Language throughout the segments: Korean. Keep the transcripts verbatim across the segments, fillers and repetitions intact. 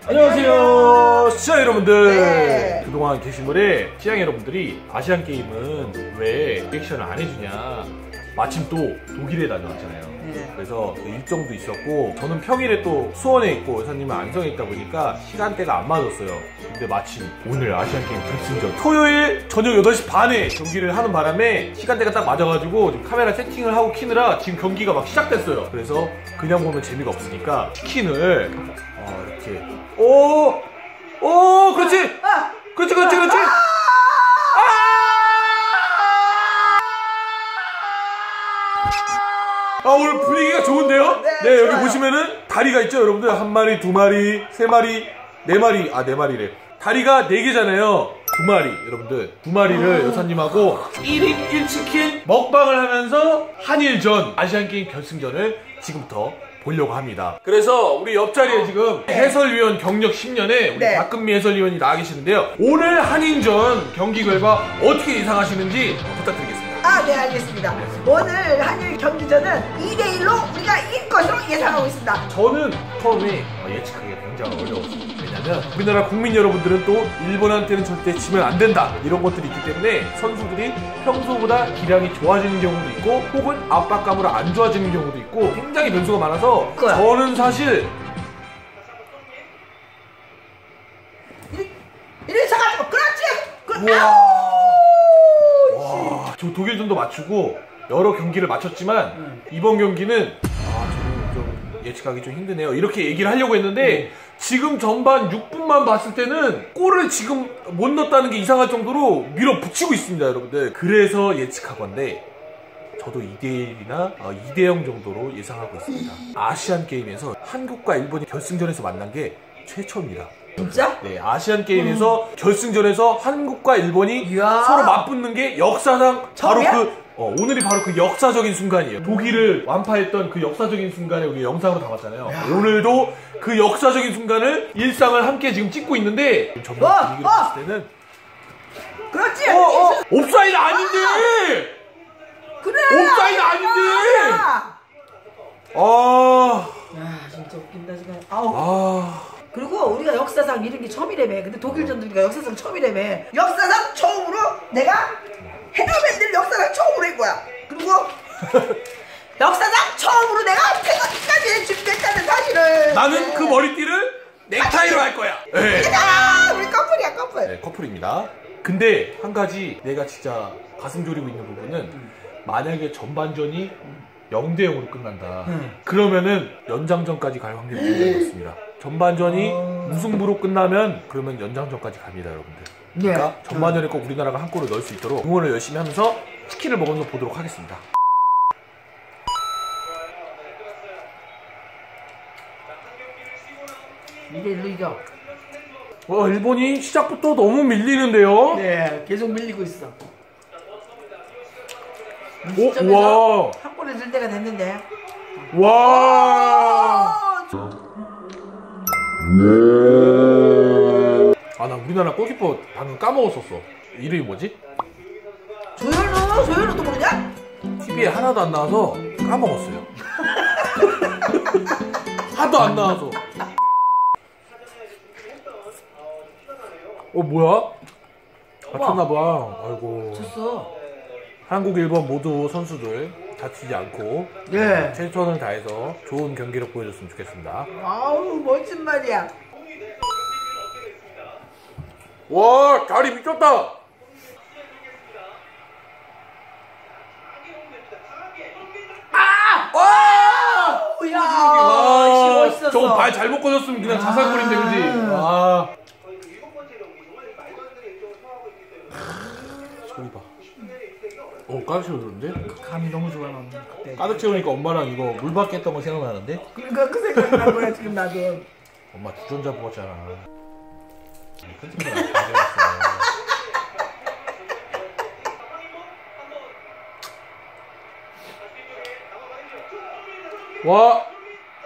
안녕하세요 시청자 여러분들. 네. 그동안 게시물에 시청자 여러분들이 아시안게임은 왜 리액션을 안 해주냐, 마침 또 독일에 다녀왔잖아요. 네. 그래서 일정도 있었고 저는 평일에 또 수원에 있고 여사님은 안성에 있다 보니까 시간대가 안 맞았어요. 근데 마침 오늘 아시안게임 결승전 토요일 저녁 여덟 시 반에 경기를 하는 바람에 시간대가 딱 맞아가지고 지금 카메라 세팅을 하고 키느라 지금 경기가 막 시작됐어요. 그래서 그냥 보면 재미가 없으니까 치킨을 어, 이렇게 오! 오! 그렇지! 아! 그렇지 그렇지 그렇지! 아, 오늘 분위기가 좋은데요? 네, 네, 여기 좋아요. 보시면은 다리가 있죠, 여러분들? 한 마리, 두 마리, 세 마리, 네 마리, 아, 네 마리래. 다리가 네 개잖아요. 두 마리, 여러분들. 두 마리를 여사님하고 일 인 일 치킨 먹방을 하면서 한일전 아시안게임 결승전을 지금부터 보려고 합니다. 그래서 우리 옆자리에 지금 해설위원 경력 십 년에 우리 네. 박근미 해설위원이 나와 계시는데요. 오늘 한일전 경기 결과 어떻게 예상하시는지 부탁드리겠습니다. 아, 네, 알겠습니다. 오늘 한일 경기전은 이 대 일로 우리가 이길 것으로 예상하고 있습니다. 저는 처음에 예측하기가 굉장히 어려웠어요. 왜냐면 우리나라 국민 여러분들은 또 일본한테는 절대 지면 안 된다 이런 것들이 있기 때문에 선수들이 평소보다 기량이 좋아지는 경우도 있고 혹은 압박감으로 안 좋아지는 경우도 있고 굉장히 변수가 많아서 그거야. 저는 사실 이리 서가지고 그렇지! 그, 우와. 아우! 와, 저 독일전도 맞추고 여러 경기를 마쳤지만 음. 이번 경기는 아, 저는 좀 예측하기 좀 힘드네요. 이렇게 얘기를 하려고 했는데 음. 지금 전반 육 분만 봤을 때는 골을 지금 못 넣었다는 게 이상할 정도로 밀어붙이고 있습니다, 여러분들. 그래서 예측하건데 저도 이 대 일이나 이 대 영 정도로 예상하고 있습니다. 아시안게임에서 한국과 일본이 결승전에서 만난 게 최초입니다. 진짜? 네, 아시안게임에서 음. 결승전에서 한국과 일본이 이야. 서로 맞붙는 게 역사상 처음이야? 바로 그 어, 오늘이 바로 그 역사적인 순간이에요. 음. 독일을 완파했던 그 역사적인 순간을 우리 영상으로 담았잖아요. 야. 오늘도 그 역사적인 순간을 일상을 함께 지금 찍고 있는데 전반 어, 분위기를 어. 봤을 때는 그렇지! 어, 어, 옵사이드 아닌데! 그래! 옵사이드 아닌데! 야, 아, 진짜 웃긴다, 지금. 아우. 아, 그리고 우리가 역사상 이런 게 처음이라며. 근데 독일전도 우리가 역사상 처음이라며. 역사상 처음으로 내가 헤더밴드를 역사상 처음으로 한 거야. 그리고 역사상 처음으로 내가 태극기까지 준비했다는 사실을. 나는 그 머리띠를 넥타이로 할 거야. 네. 아, 우리 커플이야, 커플. 네, 커플입니다. 근데 한 가지 내가 진짜 가슴 졸이고 있는 부분은 음. 만약에 전반전이 영 대 영으로 끝난다. 음. 그러면은 연장전까지 갈 확률이 굉장히 높습니다. 전반전이 어... 무승부로 끝나면 그러면 연장전까지 갑니다, 여러분들. 그러니까 네. 전반전에 꼭 우리나라가 한 골을 넣을 수 있도록 응원을 열심히 하면서 치킨을 먹으면서 보도록 하겠습니다. 이 대 일로 이겨. 와, 일본이 시작부터 너무 밀리는데요? 네, 계속 밀리고 있어. 오, 와. 한 골을 넣을 때가 됐는데. 와. 아, 나 우리나라 골키퍼 방금 까먹었었어. 이름이 뭐지? 조현우? 조현우도 모르냐? 티비에 하나도 안 나와서 까먹었어요. 하도 안 나와서. 어, 뭐야? 다쳤나봐. 아이고. 졌어. 한국, 일본 모두 선수들 다치지 않고 네. 최선을 다해서 좋은 경기력 보여줬으면 좋겠습니다. 아우, 멋진 말이야. 와, 다리 미쳤다. 아! 와! 야, 와, 멋있었어. 저거 발 잘못 꽂았으면 그냥 자살골인데, 그지? 와. 소리 봐. 어, 가득 채워줬는데? 감이 너무 좋아, 넌. 그때. 가득 채우니까 엄마랑 이거 물 밖에 했던 거 생각나는데? 그러니까 그 생각 난 거야, 지금 나도. 엄마 주전자 먹었잖아. 큰 친구랑 가져왔어. 와!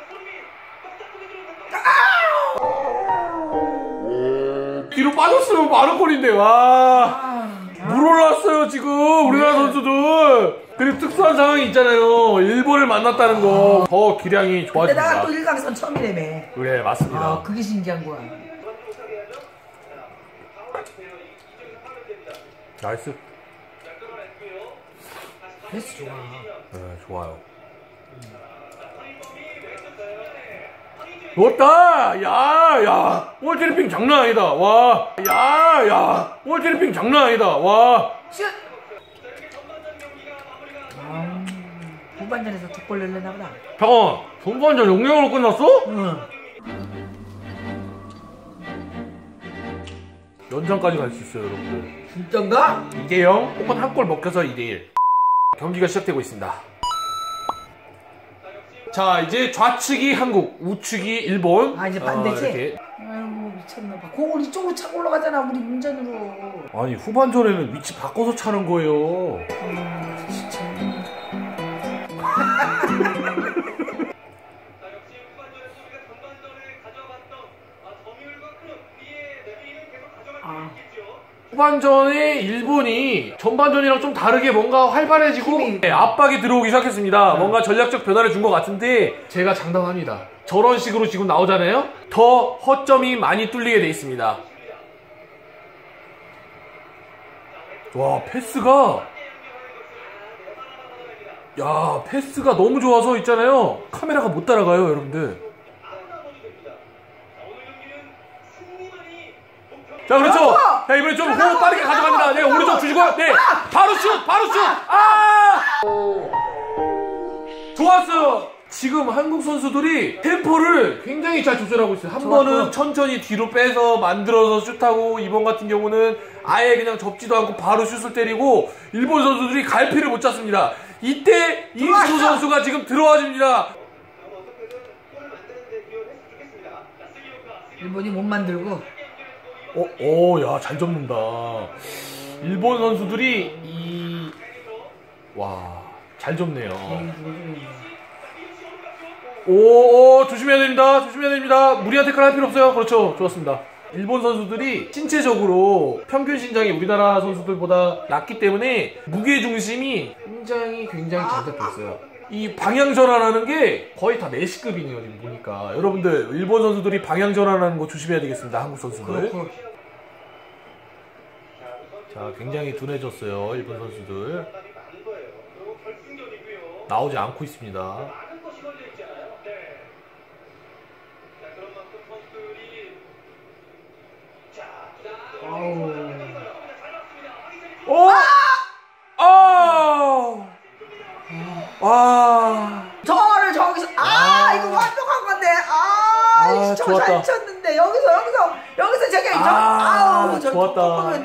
뒤로 빠졌으면 바로 골인데, 와. 물 올랐어요, 지금, 우리나라 선수들. 그리고 특수한 상황이 있잖아요. 일본을 만났다는 거 더 기량이 좋아집니다. 게다가 또 일강선 처음이라며. 그래 맞습니다. 아 그게 신기한 거야. 나이스. 패스 좋아. 네 좋아요. 좋았다! 야, 야, 볼트리핑 장난 아니다. 와, 야, 야, 볼트리핑 장난 아니다. 와. 슛! 아, 후반전에서 두 골 넣으려나 보다. 잠깐, 전반전 영 대 영으로 끝났어? 응. 연장까지 갈 수 있어요, 여러분들. 진짠가? 이 대 영, 혹은 한 골 먹혀서 이 대 일. 경기가 시작되고 있습니다. 자, 이제 좌측이 한국, 우측이 일본. 아, 이제 반대지? 어, 이렇게. 아이고, 미쳤나봐. 공을 이쪽으로 차고 올라가잖아, 우리 운전으로. 아니, 후반전에는 위치 바꿔서 차는 거예요. 음, 진짜. 아. 후반전에 일본이 전반전이랑 좀 다르게 뭔가 활발해지고 힘이... 네, 압박이 들어오기 시작했습니다. 음. 뭔가 전략적 변화를 준 것 같은데 제가 장담합니다. 저런 식으로 지금 나오잖아요. 더 허점이 많이 뚫리게 돼 있습니다. 와 패스가 야 패스가 너무 좋아서 있잖아요. 카메라가 못 따라가요 여러분들. 자 그렇죠. 자 이번에 좀 호흡 빠르게 가져갑니다. 네 오른쪽 주시고요. 네 바로 슛 바로 슛. 아 좋았어요. 지금 한국 선수들이 템포를 굉장히 잘 조절하고 있어요. 한 좋았어. 번은 천천히 뒤로 빼서 만들어서 슛하고 이번 같은 경우는 아예 그냥 접지도 않고 바로 슛을 때리고 일본 선수들이 갈피를 못 잡습니다. 이때 이승우 선수가 지금 들어와줍니다. 일본이 못 만들고 어, 오, 야, 잘 접는다. 일본 선수들이 이, 와, 잘 접네요. 오, 오, 조심해야 됩니다. 조심해야 됩니다. 무리한 태클 할 필요 없어요. 그렇죠. 좋았습니다. 일본 선수들이 신체적으로 평균 신장이 우리나라 선수들보다 낮기 때문에 무게 중심이 굉장히 굉장히 잘 잡혀 있어요. 이 방향 전환하는 게 거의 다 메시급이네요. 지금 보니까 여러분들 일본 선수들이 방향 전환하는 거 조심해야 되겠습니다. 한국 선수들. 자, 굉장히 둔해졌어요. 일본 선수들 나오지 않고 있습니다. 아우. 오! 아! 와. 저를 저기서 아, 아 이거 완벽한 건데 아, 아 저거 잘 쳤는데 여기서 여기서 여기서 저기 저 아, 아우 저 좋았다.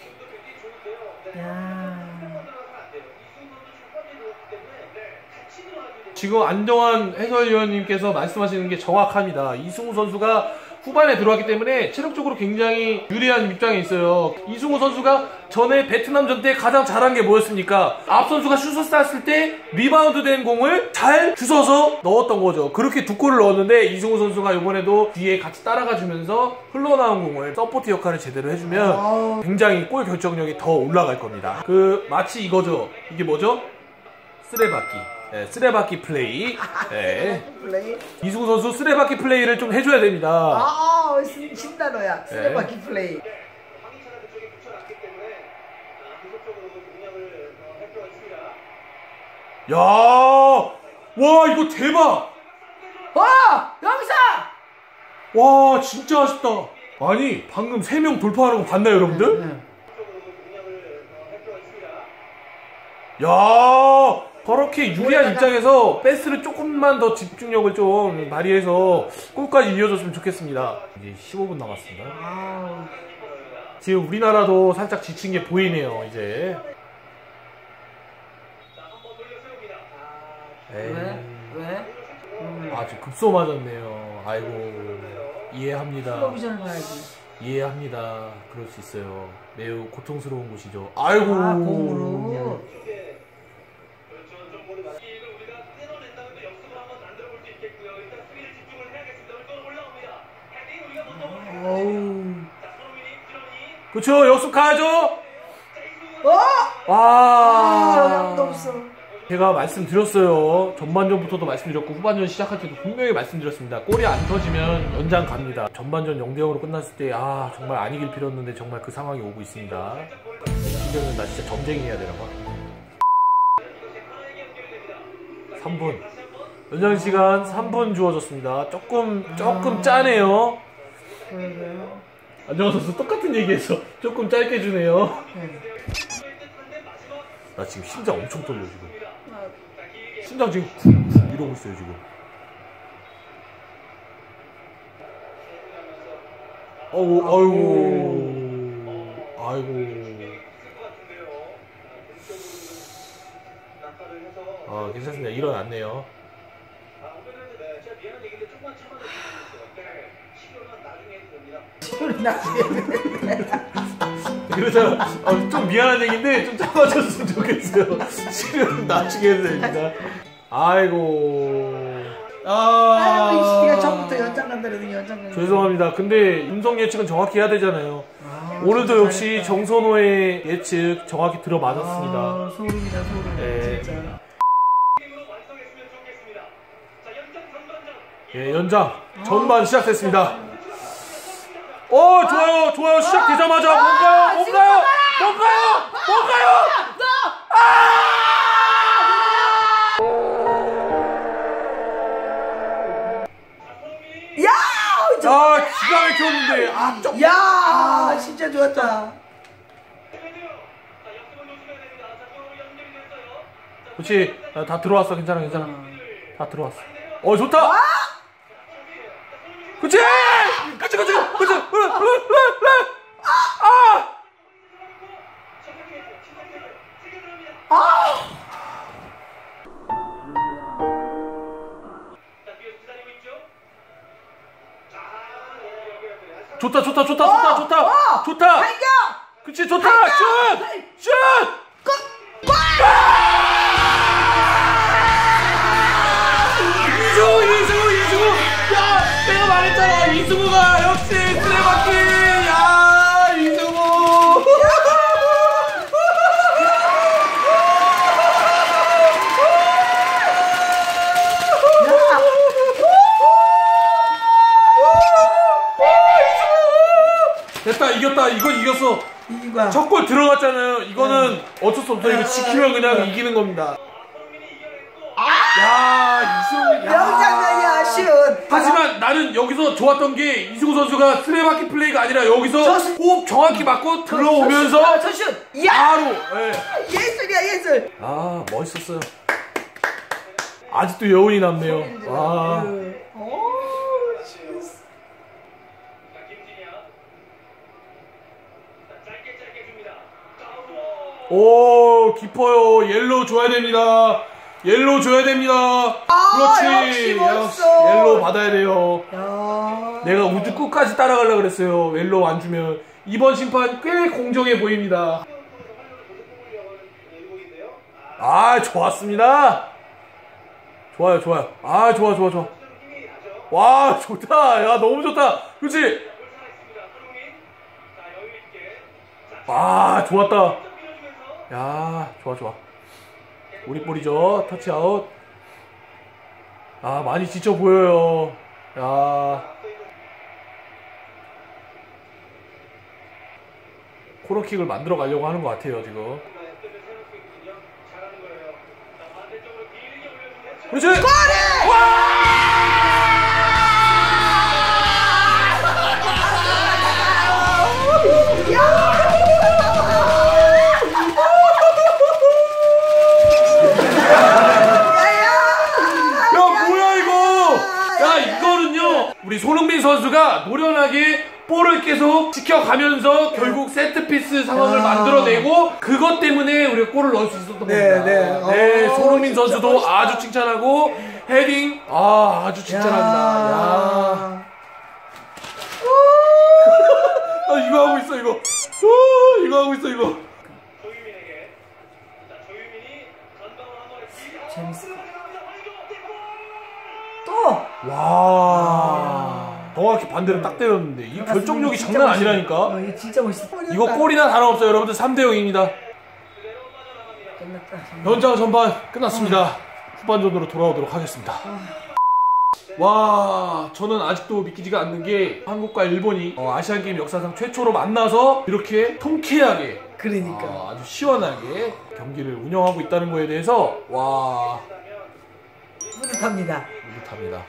지금 안정환 해설위원님께서 말씀하시는 게 정확합니다. 이승우 선수가 후반에 들어왔기 때문에 체력적으로 굉장히 유리한 입장에 있어요. 이승우 선수가 전에 베트남전 때 가장 잘한 게 뭐였습니까? 앞 선수가 슛을 쐈을 때 리바운드 된 공을 잘 주워서 넣었던 거죠. 그렇게 두 골을 넣었는데 이승우 선수가 이번에도 뒤에 같이 따라가 주면서 흘러나온 공을 서포트 역할을 제대로 해주면 굉장히 골 결정력이 더 올라갈 겁니다. 그 마치 이거죠. 이게 뭐죠? 쓰레받기. 네, 쓰레받기 플레이. 네. 플레이. 이승우 선수 쓰레받기 플레이를 좀 해줘야 됩니다. 아, 아 신단어야. 쓰레받기 네. 플레이. 야, 와 이거 대박. 와, 여기서. 와 진짜 아쉽다. 아니 방금 세 명 돌파하는 거 봤나요 여러분들? 네, 네. 야. 그렇게 유리한 입장에서 패스를 조금만 더 집중력을 좀 발휘해서 골까지 이어졌으면 좋겠습니다. 이제 십오 분 남았습니다. 아우. 지금 우리나라도 살짝 지친 게 보이네요. 이제 왜? 왜? 음. 아, 지금 급소 맞았네요. 아이고 이해합니다. 텔레비전을 봐야지. 이해합니다. 그럴 수 있어요. 매우 고통스러운 곳이죠. 아이고. 아, 공으로. 그쵸, 역습 가야죠. 어? 와. 아, 영도 없어. 제가 말씀드렸어요. 전반전부터도 말씀드렸고 후반전 시작할 때도 분명히 말씀드렸습니다. 골이 안 터지면 연장 갑니다. 전반전 영 대 영으로 끝났을 때 아 정말 안 이길 필요였는데 정말 그 상황이 오고 있습니다. 신경은 나 진짜 점쟁이 해야 되나 봐. 삼 분 연장시간 삼 분 주어졌습니다. 조금 조금 짜네요. 안정환 선수 똑같은 얘기해서 조금 짧게 주네요. 나 지금 심장 엄청 떨려 지금. 심장 지금 쿵쿵 이러고 있어요 지금. 어우 아이고 아이고. 아 괜찮습니다. 일어났네요. 그러잖아. 어, 좀 미안한 얘기인데 좀 참아줬으면 좋겠어요. 실은 나중에 해도 됩니다. 아이고. 아. 아이고 이 시기가 처음부터 연장 간다더니 연장 간다. 죄송합니다. 근데 음성 예측은 정확히 해야 되잖아요. 아, 오늘도 역시 잘했다. 정선호의 예측 정확히 들어맞았습니다. 아, 소름이다 소름. 네. 진짜. 예, 연장 전반 시작됐습니다. 어 좋아요 좋아요 시작되자마자 뭔가요 뭔가요 뭔가요 뭔가요 야! 아 기가 막혔는데 아 좀. 야 진짜 좋았다. 그렇지 다 들어왔어 괜찮아 괜찮아 다 들어왔어. 어 좋다. 그치! 그치, 그치, 그치! 아! 아! 좋다, 좋다, 좋다, 좋다, 좋다! 어! 좋다! 발견! 그치, 좋다! 슛! 슛! 이승우, 이승우, 이승우! 야! 내가 말했잖아! 이승우가 역시 쓰레받기! 야! 이승우! 됐다, 이겼다. 이건 이겼어. 이긴 거야. 첫 골 들어갔잖아요. 이거는 네. 어쩔 수 없어. 이거 지키면 그냥 네. 이기는 겁니다. 아! 야, 이승우. 명장면이야, 아쉬운. 하지만 나는 여기서 좋았던 게 이승우 선수가 쓰레받기 플레이가 아니라 여기서 저수... 호흡 정확히 맞고 들어오면서 저슛. 바로. 네. 예술이야, 예술. 아, 멋있었어요. 아직도 여운이 남네요. 와. 오 깊어요. 옐로우 줘야 됩니다. 옐로우 줘야 됩니다. 아, 그렇지. 역시 역시 옐로우 받아야 돼요. 야. 내가 우주 끝까지 따라가려고 그랬어요. 옐로우 안 주면. 이번 심판 꽤 공정해 보입니다. 아 좋았습니다. 좋아요 좋아요. 아 좋아 좋아 좋아. 와 좋다. 야 너무 좋다. 그렇지. 아 좋았다. 야 좋아 좋아. 우리 볼이죠. 터치아웃. 아 많이 지쳐 보여요. 야 코너킥을 만들어 가려고 하는 것 같아요 지금. 그렇지. 골이! 와! 우리 손흥민 선수가 노련하게 볼을 계속 지켜가면서 결국 세트피스 상황을 만들어내고 그것 때문에 우리가 골을 넣을 수 있었던 네, 겁니다. 네. 네, 오, 손흥민 선수도 멋있다. 아주 칭찬하고 헤딩 아 아주 칭찬합니다. 야. 야. 아, 이거 하고 있어 이거. 오, 이거 하고 있어 이거. 재밌어. 또! 와. 정확히 반대로 딱 때렸는데 이 결정력이 장난 아니라니까. 어, 이거 진짜 멋있어. 이거 골이나 다름없어요 여러분들. 삼 대 영입니다. 끝났다. 연장 전반 끝났습니다. 후반전으로 돌아오도록 하겠습니다. 와, 저는 아직도 믿기지가 않는 게 한국과 일본이 어, 아시안게임 역사상 최초로 만나서 이렇게 통쾌하게 그러니까 어, 아주 시원하게 경기를 운영하고 있다는 거에 대해서 와 뿌듯합니다. 뿌듯합니다.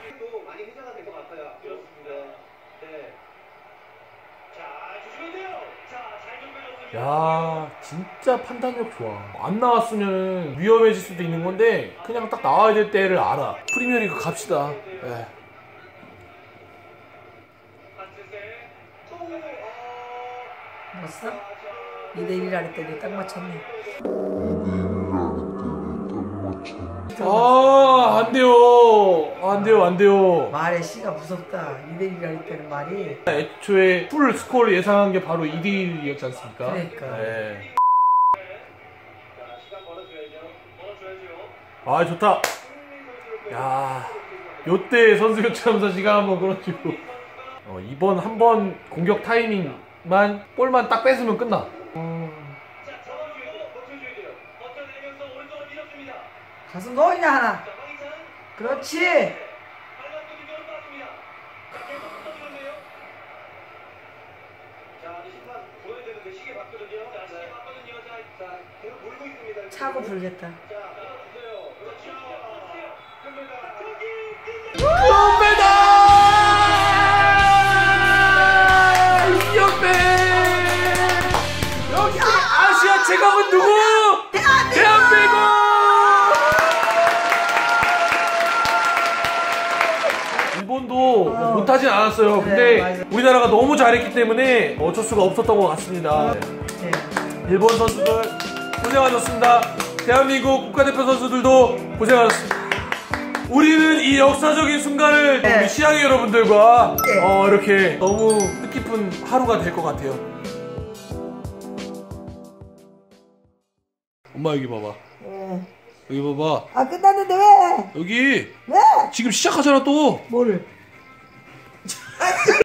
야, 진짜 판단력 좋아. 안 나왔으면 위험해질 수도 있는 건데 그냥 딱 나와야 될 때를 알아. 프리미어리그 갑시다. 네. 봤어? 이 대 일 할 때도 딱 맞췄네. 아, 안 돼요. 안 돼요, 안 돼요. 말의 씨가 무섭다. 이 대 일 할 때는 말이. 애초에 풀 스코어를 예상한 게 바로 이 대 일이었지 않습니까? 그러니까. 네. 아, 좋다. 야, 요때 선수 교체하면서 시간 한번 끌어주고. 어, 이번 한 번 공격 타이밍만 볼만 딱 뺏으면 끝나. 어. 가슴 넣이냐 하나. 그렇지. 차고 불겠다. 금메달! 이연배! 역시 아시아 최강은 누구? 대한민국! 일본도 어. 못하진 않았어요. 근데 네, 맞아요. 우리나라가 너무 잘했기 때문에 어쩔 수가 없었던 것 같습니다. 네. 일본 선수들 고생하셨습니다. 대한민국 국가대표 선수들도 고생하셨습니다. 우리는 이 역사적인 순간을 네. 우리 시향의 여러분들과 네. 어, 이렇게 너무 뜻깊은 하루가 될 것 같아요. 엄마 여기 봐봐. 네. 여기 봐봐. 아 끝났는데 왜? 여기 왜? 지금 시작하잖아 또. 뭐를?